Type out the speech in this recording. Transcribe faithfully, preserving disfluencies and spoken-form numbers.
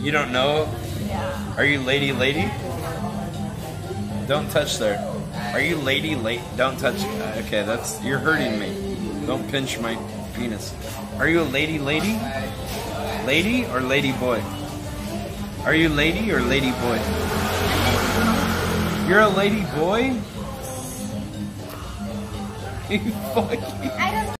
You don't know? Yeah. Are you lady lady? Don't touch there. Are you lady late? Don't touch. Okay, that's you're hurting me. Don't pinch my penis. Are you a lady lady? Lady or lady boy? Are you lady or lady boy? You're a lady boy? You fucking. I don't